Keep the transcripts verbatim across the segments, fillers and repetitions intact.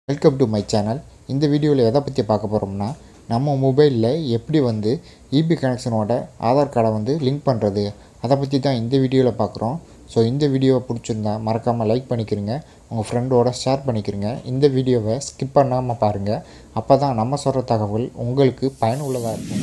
Welcome to my channel. இந்த வீடியோவில் எதை பற்றி பார்க்க போகிறோம்னா, நம்ம மொபைலில் எப்படி வந்து இபி கனெக்ஷனோட ஆதார் கார்டை வந்து லிங்க் பண்ணுறது, அதை பற்றி தான் இந்த வீடியோவில் பார்க்குறோம். ஸோ இந்த வீடியோவை பிடிச்சிருந்தா மறக்காமல் லைக் பண்ணிக்கிறங்க, உங்கள் ஃப்ரெண்டோட ஷேர் பண்ணிக்கிறங்க. இந்த வீடியோவை ஸ்கிப் பண்ணாமல் பாருங்கள், அப்போ தான் நம்ம சொல்கிற தகவல் உங்களுக்கு பயனுள்ளதாக இருக்கும்.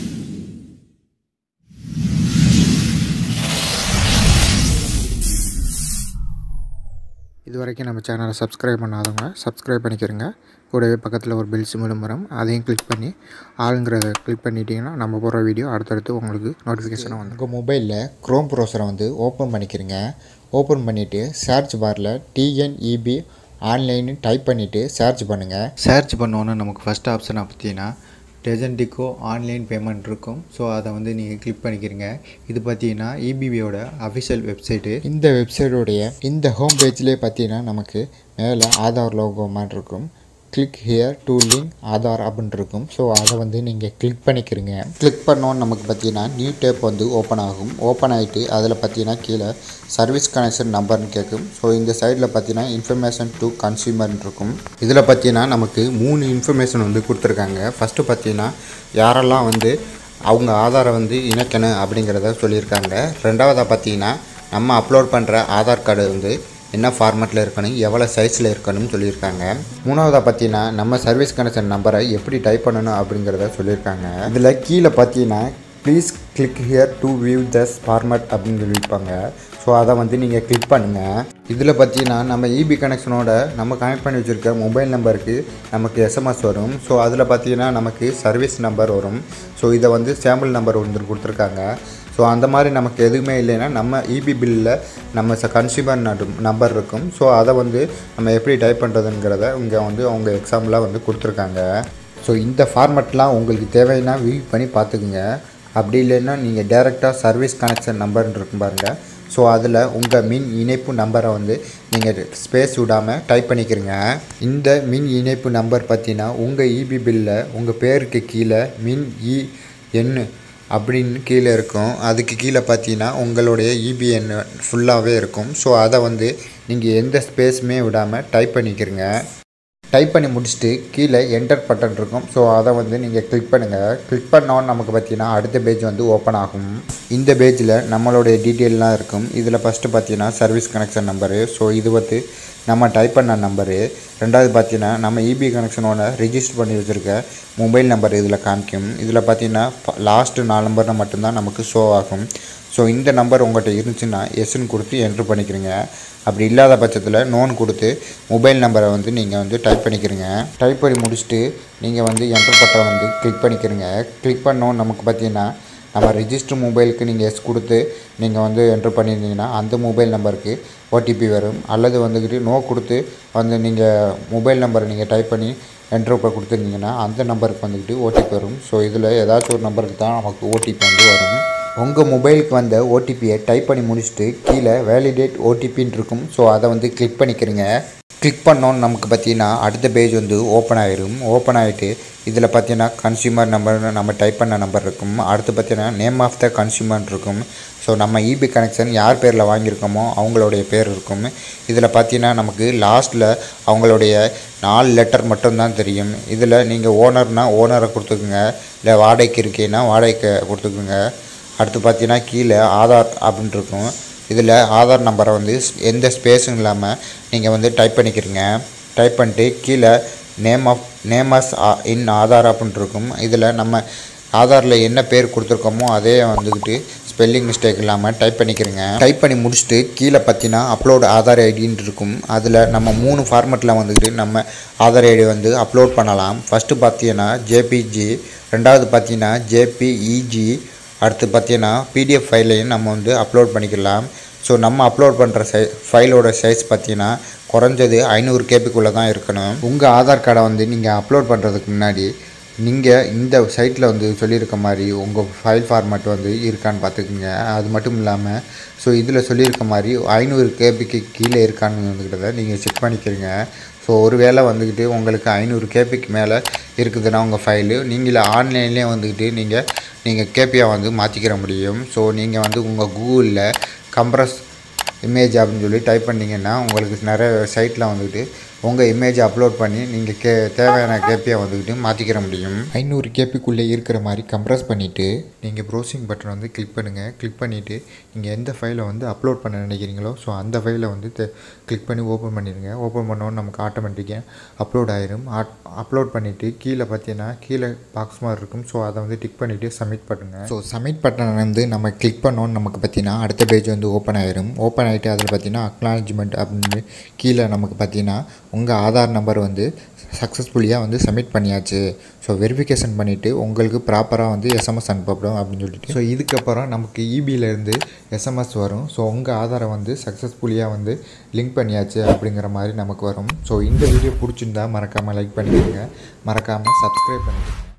இது வரைக்கும் நம்ம சேனலை சப்ஸ்கிரைப் பண்ணாதவங்க சப்ஸ்கிரைப் பண்ணிக்கிறங்க. கூடவே பக்கத்தில் ஒரு பெல் சிம்பிள் வரும், அதையும் கிளிக் பண்ணி ஆளுங்கிறத கிளிக் பண்ணிட்டீங்கன்னா நம்ம போகிற வீடியோ அடுத்தடுத்து உங்களுக்கு நோட்டிஃபிகேஷனாக வந்து உங்கள் மொபைலில் க்ரோம் ப்ரௌசரை வந்து ஓப்பன் பண்ணிக்கிறங்க. ஓப்பன் பண்ணிவிட்டு சர்ச் பாரில் டிஎன்இபி ஆன்லைன்னு டைப் பண்ணிவிட்டு சர்ச் பண்ணுங்கள். சர்ச் பண்ணோன்னே நமக்கு ஃபஸ்ட் ஆப்ஷனை பார்த்தீங்கன்னா டெஜென்டிகோ ஆன்லைன் பேமெண்ட் இருக்கும். ஸோ அதை வந்து நீங்கள் கிளிக் பண்ணிக்கிறீங்க. இது பார்த்தீங்கன்னா இபிபியோட அஃபிஷியல் வெப்சைட்டு. இந்த வெப்சைட்டோடைய இந்த ஹோம் பேஜ்லேயே பார்த்தீங்கன்னா நமக்கு மேலே ஆதார் லோகோ மாதிரி இருக்கும். Click here to link Aadhaar அப்படின்னு இருக்கும். ஸோ அதை வந்து நீங்கள் கிளிக் பண்ணிக்கிறீங்க. கிளிக் பண்ணோன்னு நமக்கு பார்த்தீங்கன்னா நியூ டேப் வந்து ஓப்பன் ஆகும். ஓப்பன் ஆகிட்டு அதில் பார்த்தீங்கன்னா கீழே சர்வீஸ் கனெக்ஷன் நம்பர்னு கேட்கும். ஸோ இந்த சைடில் பார்த்தீங்கன்னா இன்ஃபர்மேஷன் டு கன்சியூமர்னு இருக்கும். இதில் பார்த்தீங்கன்னா நமக்கு மூணு இன்ஃபர்மேஷன் வந்து கொடுத்துருக்காங்க. ஃபஸ்ட்டு பார்த்தீங்கன்னா யாரெல்லாம் வந்து அவங்க ஆதாரை வந்து இணைக்கணும் அப்படிங்கிறத சொல்லியிருக்காங்க. ரெண்டாவதாக பார்த்தீங்கன்னா நம்ம அப்லோட் பண்ணுற ஆதார் கார்டு வந்து என்ன ஃபார்மேட்டில் இருக்கணும், எவ்வளோ சைஸில் இருக்கணும்னு சொல்லியிருக்காங்க. மூணாவதாக பார்த்தீங்கன்னா நம்ம சர்வீஸ் கனெக்ஷன் நம்பரை எப்படி டைப் பண்ணணும் அப்படிங்கிறத சொல்லியிருக்காங்க. இதில் கீழே பார்த்தீங்கன்னா please click here to view this format அப்படின்னு சொல்லியிருப்பாங்க. ஸோ அதை வந்து நீங்கள் கிளிக் பண்ணுங்கள். இதில் பார்த்தீங்கன்னா நம்ம இபி கனெக்ஷனோட நம்ம கனெக்ட் பண்ணி வச்சுருக்க மொபைல் நம்பருக்கு நமக்கு எஸ்எம்எஸ் வரும். ஸோ அதில் பார்த்தீங்கன்னா நமக்கு சர்வீஸ் நம்பர் வரும். ஸோ இதை வந்து சாம்பிள் நம்பர் ஒன்று கொடுத்துருக்காங்க. ஸோ அந்த மாதிரி நமக்கு எதுவுமே இல்லைன்னா நம்ம இபி பில்லில் நம்ம ச கன்சியூமர் நம்பர் இருக்கும். ஸோ அதை வந்து நம்ம எப்படி டைப் பண்ணுறதுங்கிறத இங்கே வந்து அவங்க எக்ஸாம்பிளாக வந்து கொடுத்துருக்காங்க. ஸோ இந்த ஃபார்மேட்லாம் உங்களுக்கு தேவைன்னா வியூ பண்ணி பார்த்துக்குங்க. அப்படி இல்லைன்னா நீங்கள் டேரெக்டாக சர்வீஸ் கனெக்ஷன் நம்பர்னு இருக்கும் பாருங்கள். ஸோ அதில் உங்கள் மின் இணைப்பு நம்பரை வந்து நீங்கள் ஸ்பேஸ் விடாமல் டைப் பண்ணிக்கிறீங்க. இந்த மின் இணைப்பு நம்பர் பார்த்தீங்கன்னா உங்கள் இபி பில்லில் உங்கள் பேருக்கு கீழே மின் இ எண் அப்படின்னு கீழே இருக்கும். அதுக்கு கீழே பார்த்தீங்கன்னா உங்களுடைய இபிஎன் ஃபுல்லாகவே இருக்கும். ஸோ அதை வந்து நீங்கள் எந்த ஸ்பேஸுமே விடாமல் டைப் பண்ணிக்கிறீங்க. டைப் பண்ணி முடிச்சுட்டு கீழே என்டர் பட்டன் இருக்கும். ஸோ அதை வந்து நீங்கள் கிளிக் பண்ணுங்கள். கிளிக் பண்ணோன்னு நமக்கு பார்த்தீங்கன்னா அடுத்த பேஜ் வந்து ஓப்பன் ஆகும். இந்த பேஜில் நம்மளுடைய டீட்டெயிலெலாம் இருக்கும். இதில் ஃபஸ்ட்டு பார்த்தீங்கன்னா சர்வீஸ் கனெக்ஷன் நம்பரு. ஸோ இது வந்து நம்ம டைப் பண்ண நம்பரு. ரெண்டாவது பார்த்தீங்கன்னா நம்ம இபி கனெக்ஷனோட ரிஜிஸ்டர் பண்ணி வச்சுருக்க மொபைல் நம்பர் இதில் காமிக்கும். இதில் பார்த்தீங்கன்னா லாஸ்ட்டு நாலு நம்பர்னால் மட்டும்தான் நமக்கு ஷோ ஆகும். ஸோ இந்த நம்பர் உங்கள்கிட்ட இருந்துச்சுன்னா எஸ்ன்னு கொடுத்து என்ட்ரு பண்ணிக்கிறீங்க. அப்படி இல்லாத பட்சத்தில் நோன் கொடுத்து மொபைல் நம்பரை வந்து நீங்கள் வந்து டைப் பண்ணிக்கிறீங்க. டைப் பண்ணி முடிச்சுட்டு நீங்கள் வந்து என்ட்ரு பட்டன் வந்து கிளிக் பண்ணிக்கிறீங்க. கிளிக் பண்ணோன்னு நமக்கு பார்த்தீங்கன்னா நம்ம ரிஜிஸ்டர் மொபைலுக்கு நீங்கள் எஸ் கொடுத்து நீங்கள் வந்து என்ட்ரு பண்ணியிருந்தீங்கன்னா அந்த மொபைல் நம்பருக்கு ஓடிபி வரும். அல்லது வந்துக்கிட்டு நோ கொடுத்து வந்து நீங்கள் மொபைல் நம்பரை நீங்கள் டைப் பண்ணி என்ட்ரு கொடுத்துருந்தீங்கன்னா அந்த நம்பருக்கு வந்துக்கிட்டு ஓடிபி வரும். ஸோ இதில் ஏதாச்சும் ஒரு நம்பருக்கு தான் நமக்கு ஓடிபி வந்து வரும். உங்கள் மொபைலுக்கு வந்த ஓடிபியை டைப் பண்ணி முடிச்சுட்டு கீழே வேலிடேட் ஓடிபின்னு இருக்கும். ஸோ அதை வந்து கிளிக் பண்ணிக்கிறீங்க. கிளிக் பண்ணோன்னு நமக்கு பார்த்தீங்கன்னா அடுத்த பேஜ் வந்து ஓப்பன் ஆகிடும். ஓப்பன் ஆகிட்டு இதில் பார்த்தீங்கன்னா கன்சியூமர் நம்பர்னு நம்ம டைப் பண்ண நம்பர் இருக்கும். அடுத்து பார்த்தீங்கன்னா நேம் ஆஃப் த கன்சியூமர் இருக்கும். ஸோ நம்ம இபி கனெக்ஷன் யார் பேரில் வாங்கியிருக்கோமோ அவங்களுடைய பேர் இருக்கும். இதில் பார்த்தீங்கன்னா நமக்கு லாஸ்ட்டில் அவங்களுடைய நாலு லெட்டர் மட்டும்தான் தெரியும். இதில் நீங்கள் ஓனர்னால் ஓனரை கொடுத்துக்குங்க, இல்லை வாடகைக்கு இருக்கீங்கன்னா வாடகைக்கு கொடுத்துக்குங்க. அடுத்து பார்த்தீங்கன்னா கீழே ஆதார் அப்படின்ட்டு இருக்கும். இதில் ஆதார் நம்பரை வந்து எந்த ஸ்பேஸும் இல்லாமல் நீங்கள் வந்து டைப் பண்ணிக்கிறீங்க. டைப் பண்ணிட்டு கீழே name of names in Aadhaar அப்படின்ட்டு இருக்கும். இதில் நம்ம ஆதாரில் என்ன பேர் கொடுத்துருக்கோமோ அதே வந்துக்கிட்டு ஸ்பெல்லிங் மிஸ்டேக் இல்லாமல் டைப் பண்ணிக்கிறீங்க. டைப் பண்ணி முடிச்சுட்டு கீழே பார்த்தீங்கன்னா அப்லோட் ஆதார் ஐடின்னு இருக்கும். அதில் நம்ம மூணு ஃபார்மெட்டில் வந்துக்கிட்டு நம்ம ஆதார் ஐடி வந்து அப்லோட் பண்ணலாம். ஃபஸ்ட்டு பார்த்தீங்கன்னா ஜேபிஜி, ரெண்டாவது பார்த்தீங்கன்னா ஜேபிஇஜி, அடுத்து பார்த்தீங்கன்னா பிடிஎஃப் ஃபைலையும் நம்ம வந்து அப்லோட் பண்ணிக்கலாம். ஸோ நம்ம அப்லோட் பண்ணுற சை ஃபைலோட சைஸ் பார்த்தீங்கன்னா குறைஞ்சது ஐநூறு கேபிக்குள்ளே தான் இருக்கணும். உங்கள் ஆதார் கார்டை வந்து நீங்கள் அப்லோட் பண்ணுறதுக்கு முன்னாடி நீங்கள் இந்த சைட்டில் வந்து சொல்லியிருக்க மாதிரி உங்கள் ஃபைல் ஃபார்மேட் வந்து இருக்கான்னு பார்த்துக்குங்க. அது மட்டும் இல்லாமல் ஸோ இதில் சொல்லியிருக்க மாதிரி ஐநூறு கேபிக்கு கீழே இருக்கான்னு வந்துக்கிட்டதை நீங்கள் செக் பண்ணிக்கிறீங்க. ஸோ ஒரு வேளை வந்துக்கிட்டு உங்களுக்கு ஐநூறு கேபிக்கு மேலே இருக்குதுன்னா உங்கள் ஃபைலு நீங்கள் ஆன்லைன்லேயே வந்துக்கிட்டு நீங்கள் நீங்கள் கேபியாக வந்து மாற்றிக்கிற முடியும். ஸோ நீங்கள் வந்து உங்கள் கூகுளில் கம்ப்ரஸ் இமேஜ் அப்படின்னு சொல்லி டைப் பண்ணிங்கன்னா உங்களுக்கு நிறைய சைட்டில் வந்துக்கிட்டு உங்கள் இமேஜை அப்லோட் பண்ணி நீங்கள் கே தேவையான கேபியை வந்துக்கிட்டு மாற்றிக்கிற முடியும். ஐநூறு கேபிக்குள்ளே இருக்கிற மாதிரி கம்ப்ரஸ் பண்ணிவிட்டு நீங்கள் ப்ரௌசிங் பட்டன் வந்து கிளிக் பண்ணுங்கள். கிளிக் பண்ணிவிட்டு நீங்கள் எந்த ஃபைலை வந்து அப்லோட் பண்ண நினைக்கிறீங்களோ ஸோ அந்த ஃபைலை வந்து கிளிக் பண்ணி ஓப்பன் பண்ணிடுங்க. ஓப்பன் பண்ணோன்னு நமக்கு ஆட்டோமேட்டிக்காக அப்லோட் ஆயிரும். அப்லோட் பண்ணிவிட்டு கீழே பார்த்தீங்கன்னா கீழே பாக்ஸ் மாதிரி இருக்கும். ஸோ அதை வந்து டிக் பண்ணிவிட்டு சப்மிட் பண்ணுங்கள். ஸோ சப்மிட் பட்டன் வந்து நம்ம கிளிக் பண்ணோன்னு நமக்கு பார்த்தீங்கன்னா அடுத்த பேஜ் வந்து ஓப்பன் ஆயிரும். ஓப்பன் ஆகிட்டு அதில் பார்த்தீங்கன்னா அக்னாலஜ்மெண்ட் அப்படின்னு கீழே நமக்கு பார்த்தீங்கன்னா உங்கள் ஆதார் நம்பர் வந்து சக்ஸஸ்ஃபுல்லியாக வந்து சப்மிட் பண்ணியாச்சு. ஸோ வெரிஃபிகேஷன் பண்ணிவிட்டு உங்களுக்கு ப்ராப்பராக வந்து எஸ்எம்எஸ் அனுப்பப்படும் அப்படின்னு சொல்லிட்டு ஸோ இதுக்கப்புறம் நமக்கு இபியிலேருந்து எஸ்எம்எஸ் வரும். ஸோ உங்கள் ஆதாரை வந்து சக்ஸஸ்ஃபுல்லியாக வந்து லிங்க் பண்ணியாச்சு அப்படிங்கிற மாதிரி நமக்கு வரும். ஸோ இந்த வீடியோ பிடிச்சிருந்தா மறக்காமல் லைக் பண்ணிடுங்க, மறக்காமல் சப்ஸ்கிரைப் பண்ணிடுங்க.